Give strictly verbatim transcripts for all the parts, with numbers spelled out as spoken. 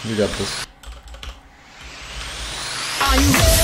We got this. Are you ready?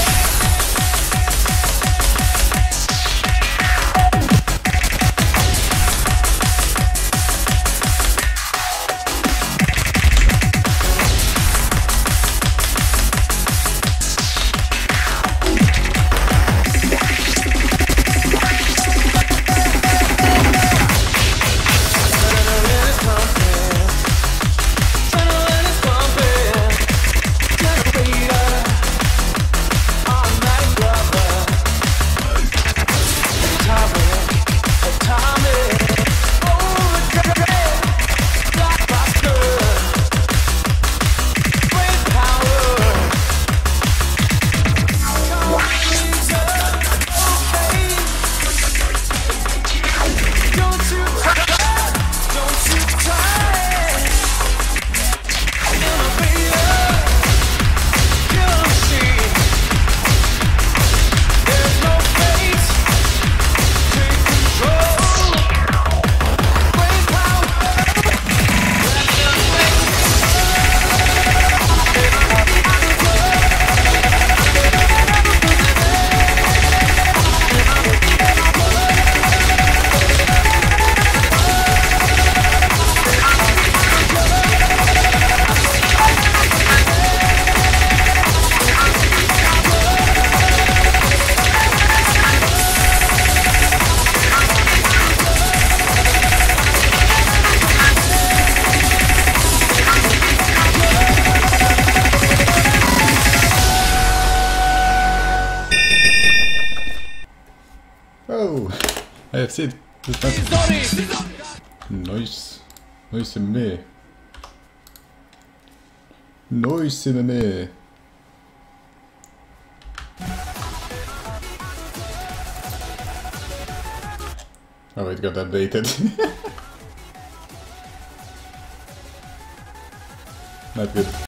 Oh, I have seen this Nice. Nice in me. Nice in me. Oh, it got updated. Not good.